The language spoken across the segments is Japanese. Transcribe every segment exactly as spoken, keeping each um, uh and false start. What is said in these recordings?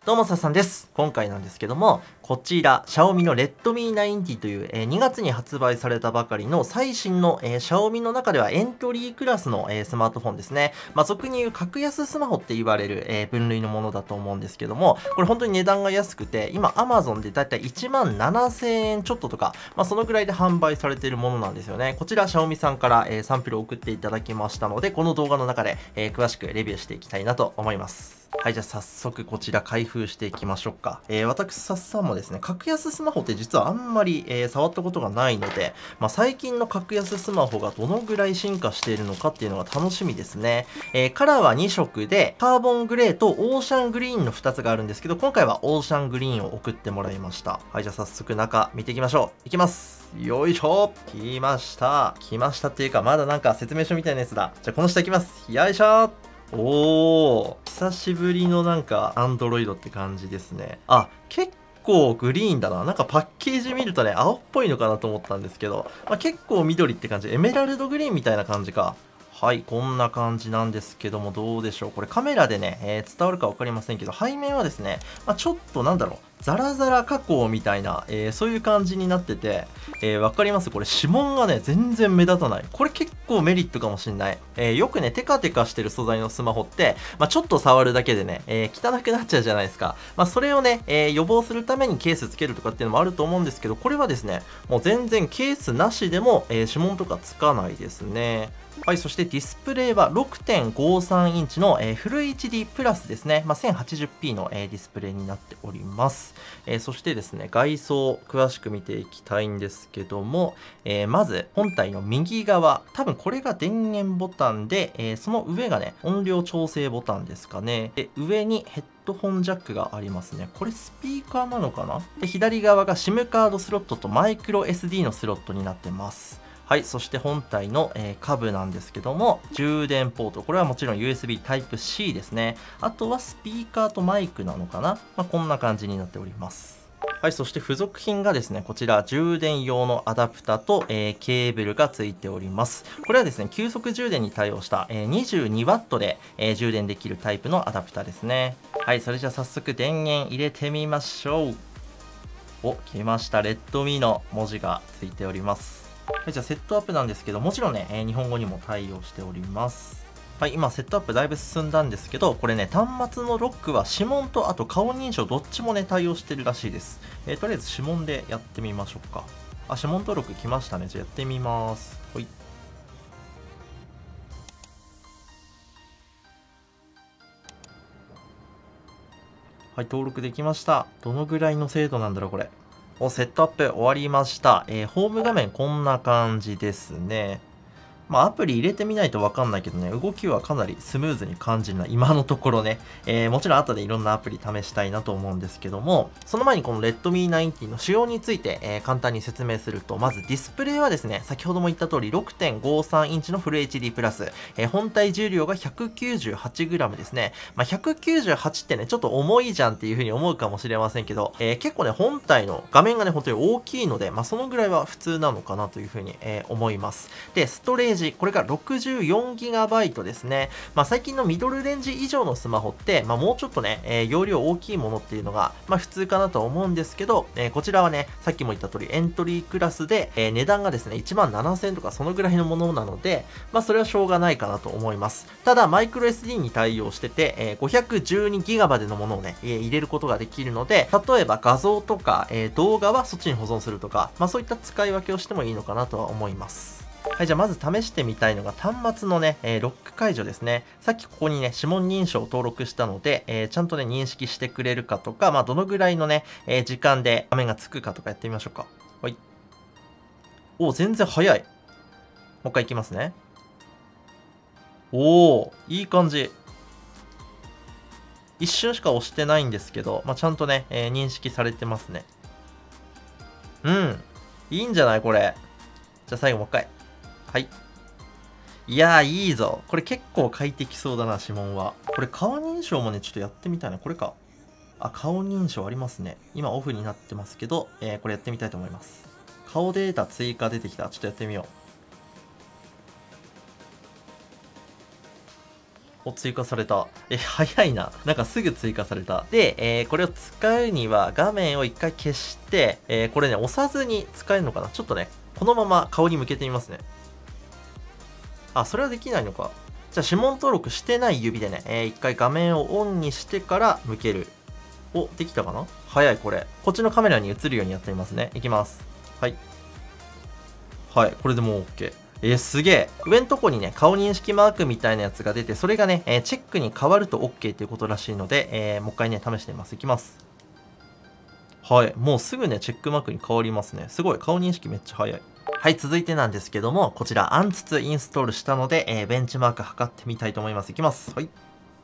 どうも、さっさんです。今回なんですけども、こちら、Xiaomi の Redmi ナインティという、えー、にがつに発売されたばかりの最新の、えー、Xiaomi の中ではエントリークラスの、えー、スマートフォンですね。まあ、俗に言う格安スマホって言われる、えー、分類のものだと思うんですけども、これ本当に値段が安くて、今 Amazon でだいたいいちまんななせんえんちょっととか、まあ、そのぐらいで販売されているものなんですよね。こちら、Xiaomi さんから、えー、サンプルを送っていただきましたので、この動画の中で、えー、詳しくレビューしていきたいなと思います。はい、じゃあ早速こちら開封していきましょうか。えー、私、さっさんもですね、格安スマホって実はあんまり、えー、触ったことがないので、まあ、最近の格安スマホがどのぐらい進化しているのかっていうのが楽しみですね。えー、カラーはにしょくで、カーボングレーとオーシャングリーンのふたつがあるんですけど、今回はオーシャングリーンを送ってもらいました。はい、じゃあ早速中見ていきましょう。いきます。よいしょ。来ました。来ましたっていうか、まだなんか説明書みたいなやつだ。じゃあこの下いきます。よいしょ。おー、久しぶりのなんか、アンドロイドって感じですね。あ、結構グリーンだな。なんかパッケージ見るとね、青っぽいのかなと思ったんですけど、まあ、結構緑って感じ。エメラルドグリーンみたいな感じか。はい、こんな感じなんですけども、どうでしょう。これカメラでね、えー、伝わるか分かりませんけど、背面はですね、まあ、ちょっとなんだろう、ザラザラ加工みたいな、えー、そういう感じになってて、えー、分かります？これ指紋がね、全然目立たない。これ結構メリットかもしんない。えー、よくね、テカテカしてる素材のスマホって、まあ、ちょっと触るだけでね、えー、汚くなっちゃうじゃないですか。まあ、それをね、えー、予防するためにケースつけるとかっていうのもあると思うんですけど、これはですね、もう全然ケースなしでも、えー、指紋とかつかないですね。はい、そしてディスプレイは ろくてんごさん インチの、えー、フル エイチディー プラスですね。まあ、せんはちじゅうピー の、えー、ディスプレイになっております。えー、そしてですね、外装詳しく見ていきたいんですけども、えー、まず本体の右側、多分これが電源ボタンで、えー、その上がね、音量調整ボタンですかね。で、上にヘッドホンジャックがありますね。これスピーカーなのかな？で、左側が SIM カードスロットとマイクロ エスディー のスロットになってます。はい、そして本体の、えー、下部なんですけども、充電ポート。これはもちろん ユーエスビー タイプシー ですね。あとはスピーカーとマイクなのかな？まあ、こんな感じになっております。はい、そして付属品がですね、こちら充電用のアダプタと、えー、ケーブルがついております。これはですね、急速充電に対応した、えー、にじゅうにワット で、えー、充電できるタイプのアダプタですね。はい、それじゃあ早速電源入れてみましょう。お、来ました。レッドミーの文字がついております。はい、じゃあセットアップなんですけど、もちろんね、えー、日本語にも対応しております。はい、今セットアップだいぶ進んだんですけど、これね、端末のロックは指紋とあと顔認証どっちもね、対応してるらしいです。えー、とりあえず指紋でやってみましょうか。あ、指紋登録来ましたね。じゃあやってみます。ほい。はい、登録できました。どのぐらいの精度なんだろう、これ。お、セットアップ終わりました。えー、ホーム画面こんな感じですね。まあ、アプリ入れてみないとわかんないけどね、動きはかなりスムーズに感じるな。今のところね、えー、もちろん後でいろんなアプリ試したいなと思うんですけども、その前にこの Redmi ナインティの仕様について、えー、簡単に説明すると、まずディスプレイはですね、先ほども言った通り ろくてんごさん インチのフル エイチディー プラス、えー、本体重量が ひゃくきゅうじゅうはちグラム ですね。まあ、ひゃくきゅうじゅうはちってね、ちょっと重いじゃんっていう風に思うかもしれませんけど、えー、結構ね、本体の画面がね、本当に大きいので、まあ、そのぐらいは普通なのかなという風に、えー、思います。で、ストレージ、これが ろくじゅうよんギガバイト ですね。まあ、最近のミドルレンジ以上のスマホって、まあ、もうちょっとね、えー、容量大きいものっていうのが、まあ、普通かなとは思うんですけど、えー、こちらはね、さっきも言った通りエントリークラスで、えー、値段がですね、いちまんななせんえんとかそのぐらいのものなので、まあ、それはしょうがないかなと思います。ただ、マイクロ エスディー に対応してて、えー、ごひゃくじゅうにギガバイト までのものをね、えー、入れることができるので、例えば画像とか、えー、動画はそっちに保存するとか、まあ、そういった使い分けをしてもいいのかなとは思います。はい、じゃあまず試してみたいのが端末のね、えー、ロック解除ですね。さっきここにね、指紋認証を登録したので、えー、ちゃんとね、認識してくれるかとか、まあ、どのぐらいのね、えー、時間で画面がつくかとかやってみましょうか。はい。おー、全然早い。もう一回いきますね。おー、いい感じ。一瞬しか押してないんですけど、まあ、ちゃんとね、えー、認識されてますね。うん。いいんじゃないこれ。じゃあ最後もう一回。はい。いやー、いいぞ。これ結構快適そうだな、指紋は。これ顔認証もね、ちょっとやってみたいな。これか。あ、顔認証ありますね。今オフになってますけど、えー、これやってみたいと思います。顔データ追加出てきた。ちょっとやってみよお、追加された。え、早いな。なんかすぐ追加された。で、えー、これを使うには画面を一回消して、えー、これね、押さずに使えるのかな。ちょっとね、このまま顔に向けてみますね。あ、それはできないのか。じゃあ指紋登録してない指でね、えー、一回画面をオンにしてから向ける。お、できたかな。早いこれ。こっちのカメラに映るようにやってみますね。いきます。はい。はい、これでもう OK。えー、すげえ。上のとこにね、顔認識マークみたいなやつが出て、それがね、えー、チェックに変わると OK っていうことらしいので、えー、もう一回ね、試してみます。いきます。はい、もうすぐね、チェックマークに変わりますね。すごい、顔認識めっちゃ早い。はい、続いてなんですけども、こちら、アンツツインストールしたので、えー、ベンチマーク測ってみたいと思います。いきます。はい。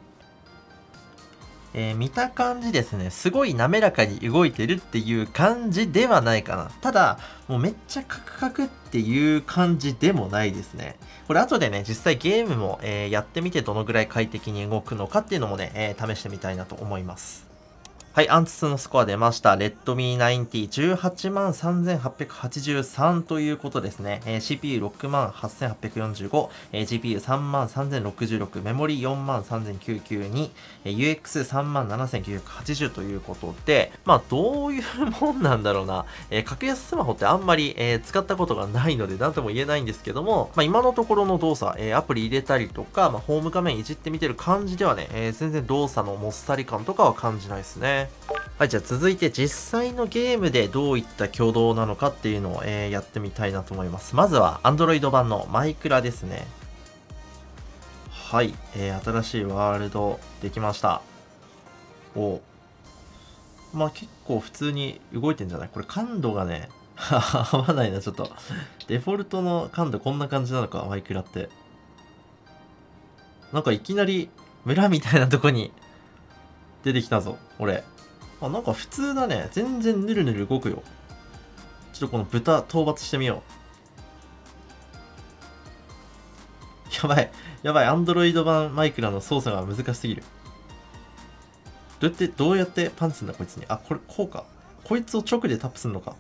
えー、見た感じですね、すごい滑らかに動いてるっていう感じではないかな。ただ、もうめっちゃカクカクっていう感じでもないですね。これ後でね、実際ゲームも、えー、やってみてどのぐらい快適に動くのかっていうのもね、えー、試してみたいなと思います。はい、アンツツのスコア出ました。レッドミーナインティーじゅうはちまんさんぜんはっぴゃくはちじゅうさんということですね。えー、シーピーユーろくまんはっせんはっぴゃくよんじゅうご、えー、ジーピーユーさんまんさんぜんろくじゅうろく、メモリよんまんさんぜんきゅうひゃくきゅうじゅうに、えー、ユーエックスさんまんななせんきゅうひゃくはちじゅうということで、まあどういうもんなんだろうな。えー、格安スマホってあんまり、えー、使ったことがないので何とも言えないんですけども、まあ今のところの動作、えー、アプリ入れたりとか、まあホーム画面いじってみてる感じではね、えー、全然動作のもっさり感とかは感じないですね。はい、じゃあ続いて実際のゲームでどういった挙動なのかっていうのを、えー、やってみたいなと思います。まずは Android 版のマイクラですね。はい、えー、新しいワールドできました。おまあ結構普通に動いてんじゃない？これ感度がね、合わないな、ちょっと。デフォルトの感度こんな感じなのか、マイクラって。なんかいきなり村みたいなとこに出てきたぞ、俺。あ、なんか普通だね。全然ぬるぬる動くよ。ちょっとこの豚討伐してみよう。やばい。やばい。アンドロイド版マイクラの操作が難しすぎる。どうやって、どうやってパンチすんだこいつに。あ、これ、こうか。こいつを直でタップすんのか。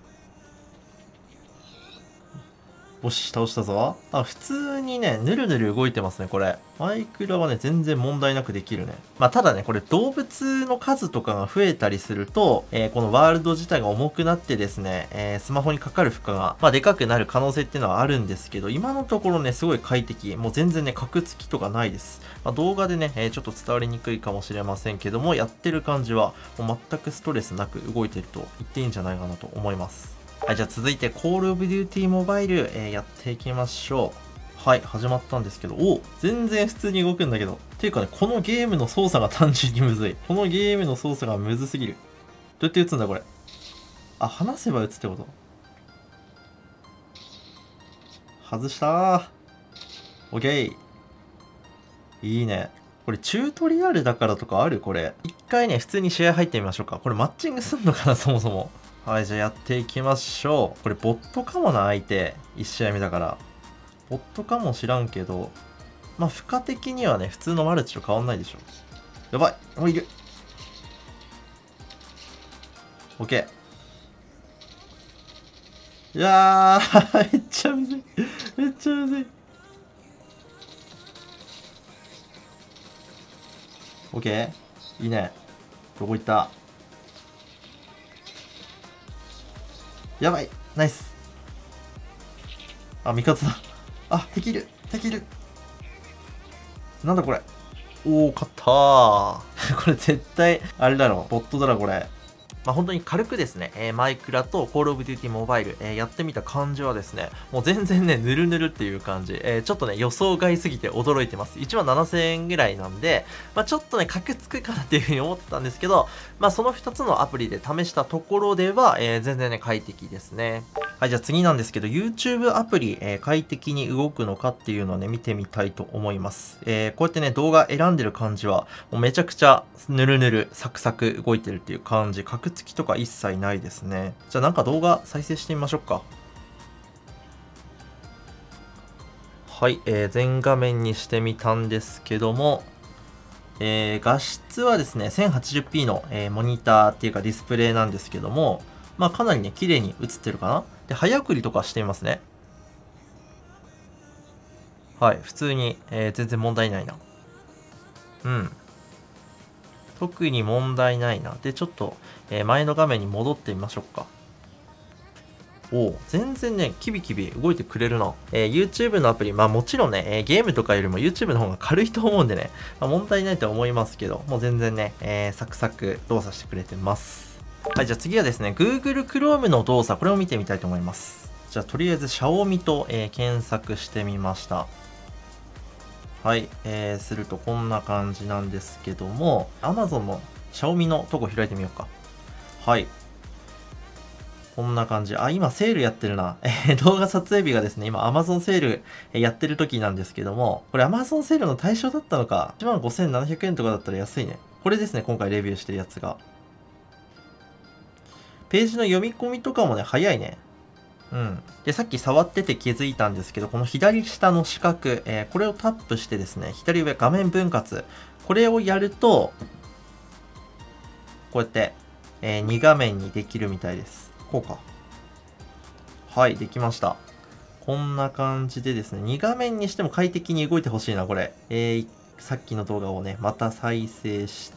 よし、倒したぞ。あ、普通にね、ぬるぬる動いてますね、これ。マイクラはね、全然問題なくできるね。まあ、ただね、これ動物の数とかが増えたりすると、えー、このワールド自体が重くなってですね、えー、スマホにかかる負荷が、まあ、でかくなる可能性っていうのはあるんですけど、今のところね、すごい快適。もう全然ね、カクつきとかないです。まあ、動画でね、えー、ちょっと伝わりにくいかもしれませんけども、やってる感じは、もう全くストレスなく動いてると言っていいんじゃないかなと思います。はい、じゃあ続いて Call of Duty Mobile、えー、やっていきましょう。はい、始まったんですけど、お全然普通に動くんだけど。っていうかね、このゲームの操作が単純にむずい。このゲームの操作がむずすぎる。どうやって撃つんだこれ。あ、離せば撃つってこと。外したー。オッケー。いいね。これチュートリアルだからとかあるこれ。一回ね、普通に試合入ってみましょうか。これマッチングすんのかなそもそも。はい、じゃあやっていきましょう。これボットかもな、相手。いち試合目だから。ボットかも知らんけど、まあ、負荷的にはね、普通のマルチと変わんないでしょ。やばいもういる !OK。いやーめっちゃむずい。めっちゃむずい。OK。いいね。どこ行った？やばいナイス。あ、味方だ。あ、敵いる敵いる。なんだこれ。おー、勝ったー。これ絶対、あれだろ。ボットだろ、これ。まあ、本当に軽くですね、えー、マイクラと Call of Duty Mobile、えー、やってみた感じはですね、もう全然ね、ぬるぬるっていう感じ、えー、ちょっとね、予想外すぎて驚いてます。いちまんななせんえんぐらいなんで、まあ、ちょっとね、カクつくかなっていう風に思ってたんですけど、まあ、そのふたつのアプリで試したところでは、えー、全然ね、快適ですね。はい、じゃあ次なんですけど、YouTube アプリ、えー、快適に動くのかっていうのをね、見てみたいと思います。えー、こうやってね、動画選んでる感じは、もうめちゃくちゃぬるぬる、サクサク動いてるっていう感じ、カクつきとか一切ないですね。じゃあなんか動画再生してみましょうか。はい、えー、全画面にしてみたんですけども、えー、画質はですね、せんはちじゅうピー の、えー、モニターっていうかディスプレイなんですけども、まあかなりね、綺麗に映ってるかな。で、早送りとかしてみますね。はい、普通に、えー、全然問題ないな。 うん。特に問題ないな。で、ちょっと、えー前の画面に戻ってみましょうか。おお、全然ね、キビキビ動いてくれるな。えー YouTube のアプリ、まあもちろんね、えーゲームとかよりも YouTube の方が軽いと思うんでね、まあ、問題ないとは思いますけど、もう全然ね、えーサクサク動作してくれてます。はい、じゃあ次はですね、Google Chrome の動作、これを見てみたいと思います。じゃあとりあえず Xiaomi と、えー検索してみました。はい、えー、するとこんな感じなんですけども、Amazon の Xiaomi のとこ開いてみようか。はい。こんな感じ。あ、今セールやってるな。えー動画撮影日がですね、今 Amazon セールえーやってる時なんですけども、これ Amazon セールの対象だったのか。いちまんごせんななひゃくえんとかだったら安いね。これですね、今回レビューしてるやつが。ページの読み込みとかもね、早いね。うん。で、さっき触ってて気づいたんですけど、この左下の四角、えーこれをタップしてですね、左上画面分割。これをやると、こうやって、えーに画面にできるみたいです。こうか。はい、できました。こんな感じでですね、に画面にしても快適に動いてほしいな、これ。えー、さっきの動画をね、また再生して、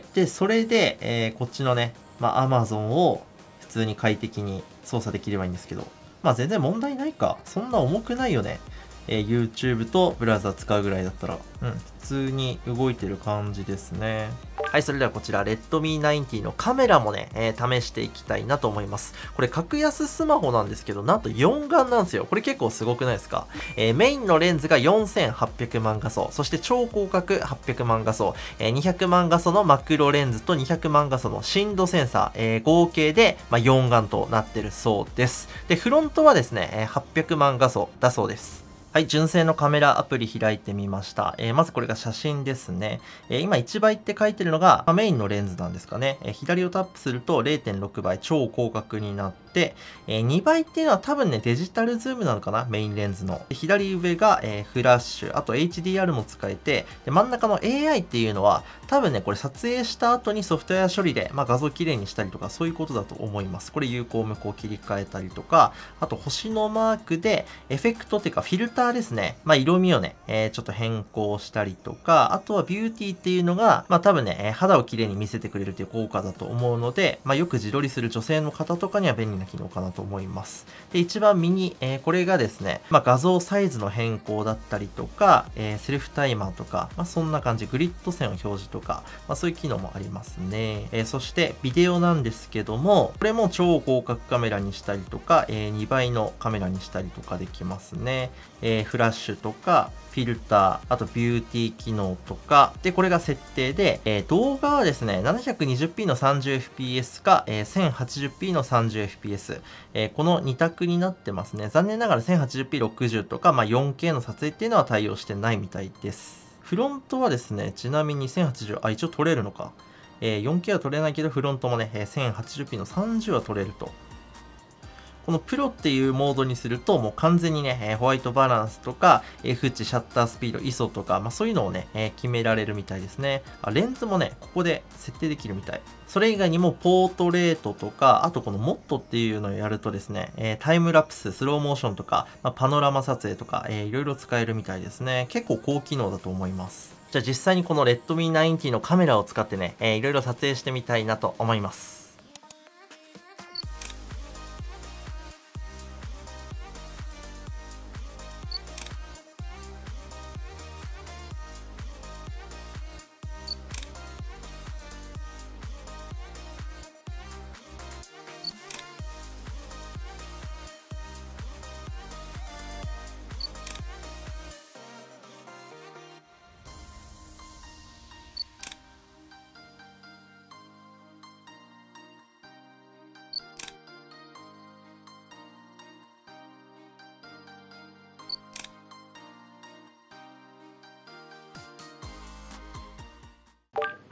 で、それで、えーこっちのね、まあ、Amazon を普通に快適に操作できればいいんですけど、まあ、全然問題ないか。そんな重くないよね。えー YouTube とブラウザ使うぐらいだったら、うん、普通に動いてる感じですね。はい、それではこちら、Redmi ナインティのカメラもね、えー試していきたいなと思います。これ、格安スマホなんですけど、なんとよん眼なんですよ。これ結構すごくないですか？えーメインのレンズがよんせんはっぴゃくまん画素、そして超広角はっぴゃくまん画素、えーにひゃくまん画素のマクロレンズとにひゃくまん画素の深度センサー、えー合計で、まあ、よん眼となってるそうです。で、フロントはですね、えーはっぴゃくまん画素だそうです。はい、純正のカメラアプリ開いてみました。えーまずこれが写真ですね。えー今いちばいって書いてるのが、まあメインのレンズなんですかね。えー左をタップすると れいてんろくばい超広角になって、えーにばいっていうのは多分ね、デジタルズームなのかな、メインレンズの。で左上が、えーフラッシュ、あと エイチディーアール も使えて、で真ん中の エーアイ っていうのは、多分ね、これ撮影した後にソフトウェア処理で、まあ、画像きれいにしたりとか、そういうことだと思います。これ有効無効切り替えたりとか、あと星のマークで、エフェクトっていうかフィルターですね。まあ、色味をね、えーちょっと変更したりとか、あとはビューティーっていうのが、まあ、多分ね、えー肌をきれいに見せてくれるという効果だと思うので、まあ、よく自撮りする女性の方とかには便利な機能かなと思います。で、一番右、えーこれがですね、まあ、画像サイズの変更だったりとか、えーセルフタイマーとか、まあ、そんな感じ、グリッド線を表示とか、まあ、そういう機能もありますね。えーそして、ビデオなんですけども、これも超広角カメラにしたりとか、えーにばいのカメラにしたりとかできますね。えーフラッシュとか、フィルター、あとビューティー機能とか、で、これが設定で、えー動画はですね、ななひゃくにじゅうピー の さんじゅうエフピーエス か、えー せんはちじゅうピー の さんじゅうエフピーエス、えーこのに択になってますね。残念ながら せんはちじゅうピーろくじゅう とか、まあ、よんケー の撮影っていうのは対応してないみたいです。フロントはですね、ちなみにせんはちじゅう、あ、一応撮れるのか。えー よんケー は撮れないけど、フロントもね、えー せんはちじゅうピー のさんじゅうは撮れると。このプロっていうモードにすると、もう完全にね、えーホワイトバランスとか、F 値、シャッタースピード、アイエスオ とか、まあそういうのをね、えー決められるみたいですね。あ、レンズもね、ここで設定できるみたい。それ以外にも、ポートレートとか、あとこのモッドっていうのをやるとですね、えータイムラプス、スローモーションとか、まあ、パノラマ撮影とか、えーいろいろ使えるみたいですね。結構高機能だと思います。じゃあ実際にこの Redmi ナインティのカメラを使ってね、えーいろいろ撮影してみたいなと思います。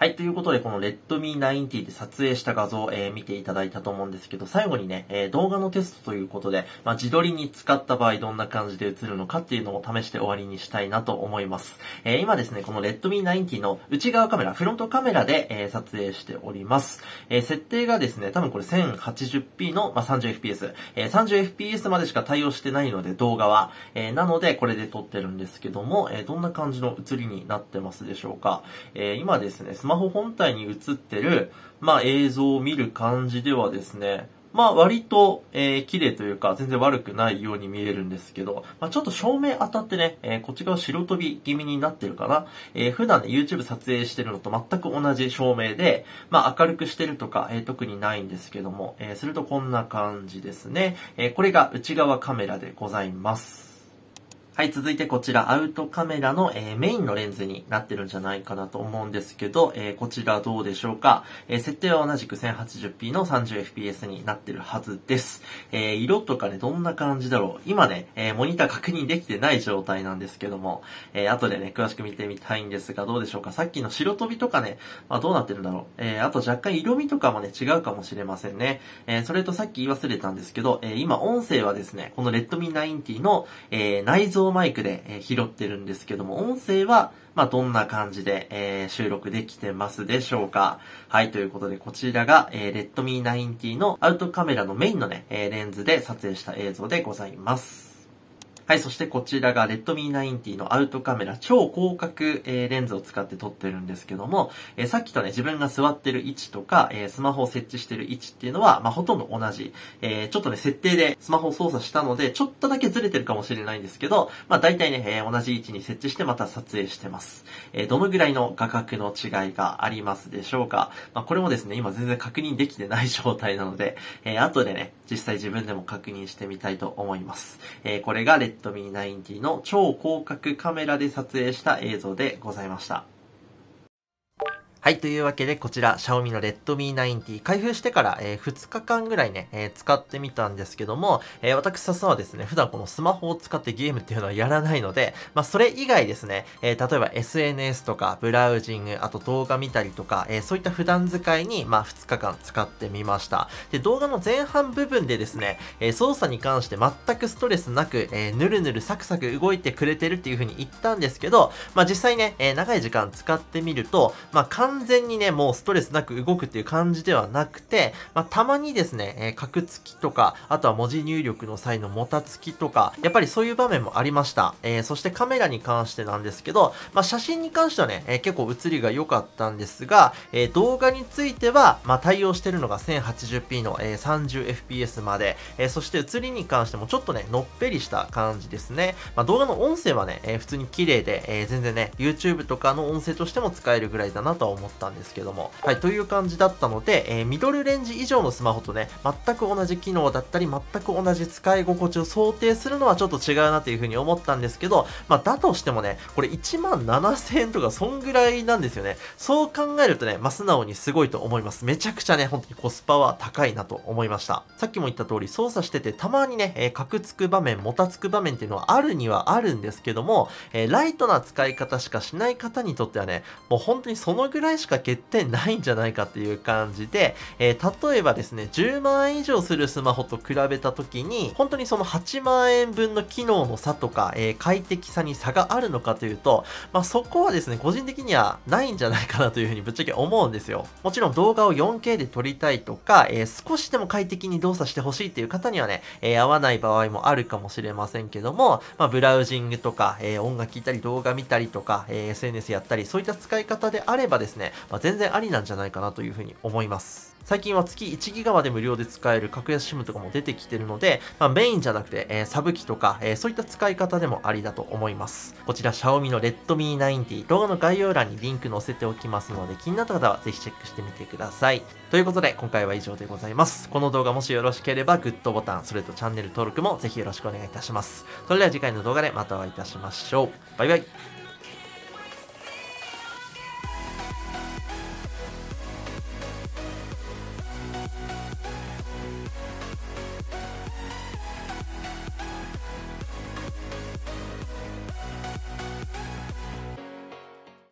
はい、ということで、この レッドミーナインティー で撮影した画像を、えー見ていただいたと思うんですけど、最後にね、えー動画のテストということで、まあ、自撮りに使った場合どんな感じで映るのかっていうのを試して終わりにしたいなと思います。えー今ですね、この レッドミーナインティー の内側カメラ、フロントカメラで、えー撮影しております。えー設定がですね、多分これ せんはちじゅうピー の、まあ、さんじゅうエフピーエス、えーさんじゅうエフピーエス までしか対応してないので、動画は。えーなので、これで撮ってるんですけども、えーどんな感じの映りになってますでしょうか。えー今ですね、スマホ本体に映ってる、まあ、映像を見る感じではですね、まあ割と、えー、綺麗というか全然悪くないように見えるんですけど、まあちょっと照明当たってね、えー、こっち側白飛び気味になってるかな。えー、普段ね YouTube 撮影してるのと全く同じ照明で、まあ明るくしてるとか、えー、特にないんですけども、えー、するとこんな感じですね。えー、これが内側カメラでございます。はい、続いてこちらアウトカメラの、えーメインのレンズになってるんじゃないかなと思うんですけど、えーこちらどうでしょうか。えー設定は同じく せんはちじゅうピー の さんじゅうエフピーエス になってるはずです。えー色とかね、どんな感じだろう。今ね、えーモニター確認できてない状態なんですけども、えー後でね、詳しく見てみたいんですが、どうでしょうか。さっきの白飛びとかね、まあどうなってるんだろう。えーあと若干色味とかもね、違うかもしれませんね。えーそれとさっき言い忘れたんですけど、えー今音声はですね、この レッドミーナインティー の、えー内蔵マイクで、えー拾ってるんですけども、音声は、まあ、どんな感じで、えー収録できてますでしょうか。はい、ということで、こちらが、えー、レッドミーナインティー のアウトカメラのメインのね、えーレンズで撮影した映像でございます。はい、そしてこちらが レッドミーナインティー のアウトカメラ超広角、えーレンズを使って撮ってるんですけども、えーさっきとね、自分が座ってる位置とか、えースマホを設置してる位置っていうのは、まあ、ほとんど同じ。えーちょっとね、設定でスマホを操作したので、ちょっとだけずれてるかもしれないんですけど、まあ、大体ね、えー同じ位置に設置してまた撮影してます。えーどのぐらいの画角の違いがありますでしょうか。まあ、これもですね、今全然確認できてない状態なので、えー後でね、実際自分でも確認してみたいと思います。えーこれが レッドミーナインティー の超広角カメラで撮影した映像でございました。はい。というわけで、こちら、Xiaomi の レッドミーナインティー 開封してから、えー、ふつかかんぐらいね、えー、使ってみたんですけども、えー、私、笹はですね、普段このスマホを使ってゲームっていうのはやらないので、まあ、それ以外ですね、えー、例えば エスエヌエス とか、ブラウジング、あと動画見たりとか、えー、そういった普段使いに、まあ、ふつかかん使ってみました。で、動画の前半部分でですね、えー、操作に関して全くストレスなく、えー、ぬるぬるサクサク動いてくれてるっていう風に言ったんですけど、まあ、実際ね、えー、長い時間使ってみると、まあ、完全にね、もうストレスなく動くっていう感じではなくて、まあ、たまにですね、えー、カクつきとか、あとは文字入力の際のもたつきとか、やっぱりそういう場面もありました。えー、そしてカメラに関してなんですけど、まあ、写真に関してはね、えー、結構写りが良かったんですが、えー、動画については、まあ、対応してるのが せんはちじゅうピー の、えー、さんじゅうエフピーエス まで、えー、そして写りに関してもちょっとね、のっぺりした感じですね。まあ、動画の音声はね、えー、普通に綺麗で、えー、全然ね、YouTube とかの音声としても使えるぐらいだなとは思ったんですけども、はい、という感じだったので、えー、ミドルレンジ以上のスマホとね、全く同じ機能だったり、全く同じ使い心地を想定するのはちょっと違うなというふうに思ったんですけど、まあ、だとしてもね、これいちまんななせんえんとかそんぐらいなんですよね。そう考えるとね、まあ、素直にすごいと思います。めちゃくちゃね、本当にコスパは高いなと思いました。さっきも言った通り、操作しててたまにね、えー、カクつく場面、もたつく場面っていうのはあるにはあるんですけども、えー、ライトな使い方しかしない方にとってはね、もう本当にそのぐらいしか欠点ないんじゃないかっていう感じで、えー、例えばですね、じゅうまんえん以上するスマホと比べた時に、本当にそのはちまんえんぶんの機能の差とか、えー、快適さに差があるのかというと、まあ、そこはですね、個人的にはないんじゃないかなというふうにぶっちゃけ思うんですよ。もちろん動画を よんケー で撮りたいとか、えー、少しでも快適に動作してほしいっていう方にはね、えー、合わない場合もあるかもしれませんけども、まあ、ブラウジングとか、えー、音楽聴いたり動画見たりとか、えー、エスエヌエス やったり、そういった使い方であればですね、まあ、全然ありなんじゃないかなというふうに思います。最近は月いちギガまで無料で使える格安 SIM とかも出てきてるので、まあ、メインじゃなくて、えー、サブ機とか、えー、そういった使い方でもありだと思います。こちら Xiaomi の レッドミーナインティー 動画の概要欄にリンク載せておきますので、気になった方はぜひチェックしてみてください。ということで今回は以上でございます。この動画もしよろしければグッドボタン、それとチャンネル登録もぜひよろしくお願いいたします。それでは次回の動画でまたお会いいたしましょう。バイバイ。